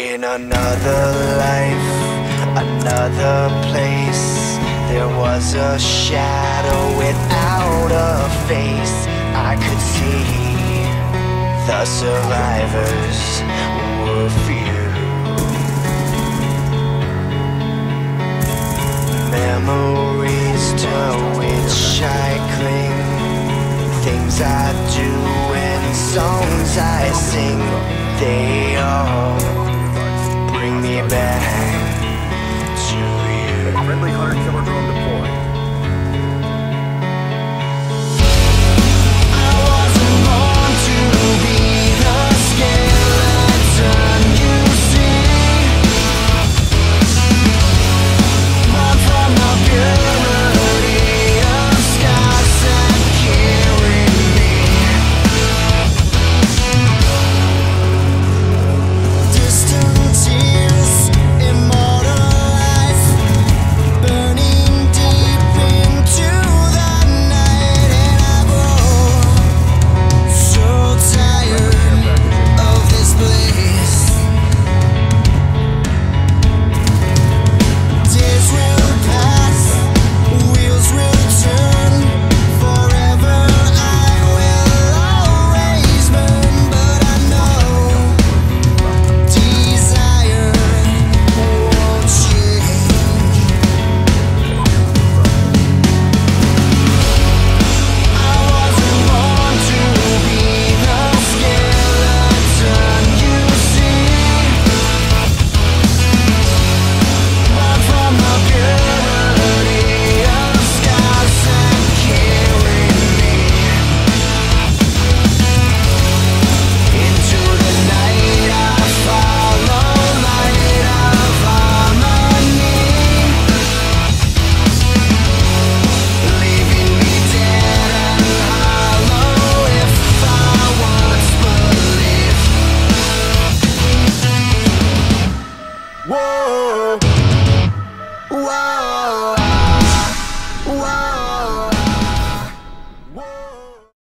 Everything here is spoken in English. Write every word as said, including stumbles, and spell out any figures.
In another life, another place, there was a shadow without a face. I could see the survivors were few. Memories to which I cling, things I do and songs I sing, they all bring me back to you. Friendly hunter killer drone